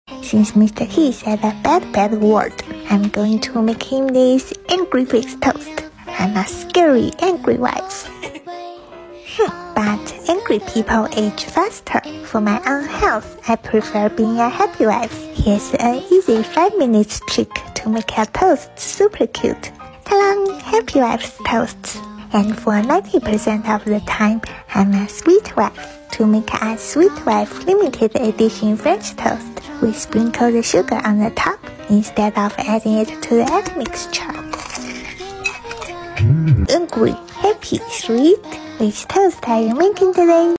Since Mr. He said a bad word, I'm going to make him this angry face toast. I'm a scary, angry wife. But angry people age faster. For my own health, I prefer being a happy wife. Here's an easy 5 minutes trick to make a toast super cute. Ta-da! Happy wife's toasts. And for 90% of the time, I'm a sweet wife. To make a sweet wife limited edition French toast, we sprinkle the sugar on the top instead of adding it to the egg mixture. Angry, happy, sweet. Which toast are you making today?